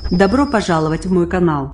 Добро пожаловать в мой канал.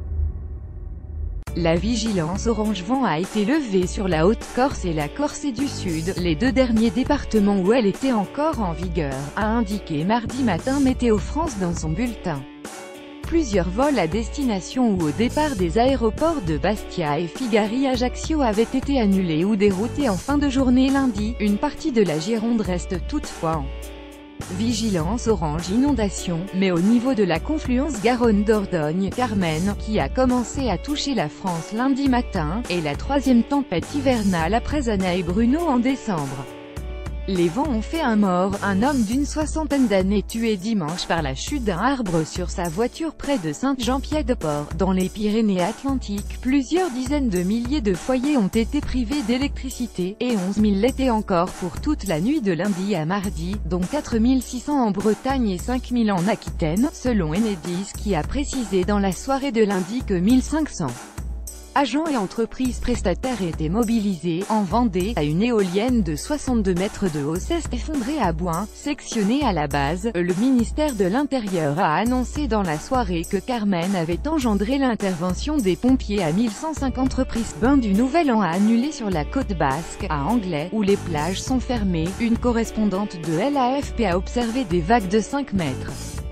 La vigilance orange vent a été levée sur la Haute-Corse et la Corse du Sud, les deux derniers départements où elle était encore en vigueur, a indiqué mardi matin Météo France dans son bulletin. Plusieurs vols à destination ou au départ des aéroports de Bastia et Figari-Ajaccio avaient été annulés ou déroutés en fin de journée lundi. Une partie de la Gironde reste toutefois en vigilance orange inondation, mais au niveau de la confluence Garonne-Dordogne, Carmen, qui a commencé à toucher la France lundi matin, est la troisième tempête hivernale après Anna et Bruno en décembre. Les vents ont fait un mort, un homme d'une soixantaine d'années tué dimanche par la chute d'un arbre sur sa voiture près de Saint-Jean-Pied-de-Port, dans les Pyrénées-Atlantiques. Plusieurs dizaines de milliers de foyers ont été privés d'électricité, et 11 000 l'étaient encore pour toute la nuit de lundi à mardi, dont 4 600 en Bretagne et 5 000 en Aquitaine, selon Enedis qui a précisé dans la soirée de lundi que 1500 agents et entreprises prestataires étaient mobilisés, en Vendée, à une éolienne de 62 mètres de haut s'est effondrée à Boin, sectionnée à la base. Le ministère de l'Intérieur a annoncé dans la soirée que Carmen avait engendré l'intervention des pompiers à 1150 entreprises. Bain du Nouvel An a annulé sur la côte basque, à Anglet, où les plages sont fermées. Une correspondante de l'AFP a observé des vagues de 5 mètres.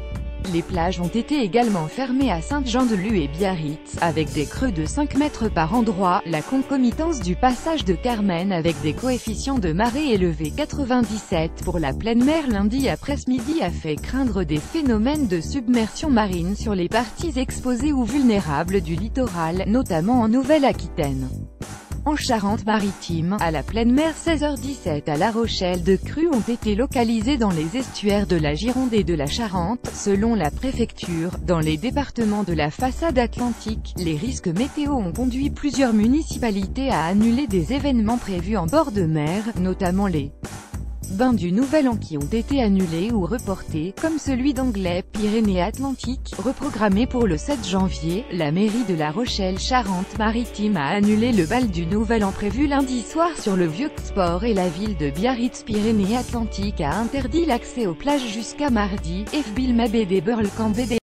Les plages ont été également fermées à Saint-Jean-de-Luz et Biarritz, avec des creux de 5 mètres par endroit. La concomitance du passage de Carmen avec des coefficients de marée élevés 97 pour la pleine mer lundi après-midi a fait craindre des phénomènes de submersion marine sur les parties exposées ou vulnérables du littoral, notamment en Nouvelle-Aquitaine. En Charente-Maritime, à la pleine mer 16h17 à La Rochelle, de crues ont été localisées dans les estuaires de la Gironde et de la Charente, selon la préfecture. Dans les départements de la façade atlantique, les risques météo ont conduit plusieurs municipalités à annuler des événements prévus en bord de mer, notamment les bains du Nouvel An qui ont été annulés ou reportés, comme celui d'Anglet, Pyrénées-Atlantiques, reprogrammé pour le 7 janvier. La mairie de La Rochelle Charente-Maritime a annulé le bal du Nouvel An prévu lundi soir sur le Vieux-Sport et la ville de Biarritz Pyrénées-Atlantiques a interdit l'accès aux plages jusqu'à mardi. FBIL Mabé des Burlcamp BD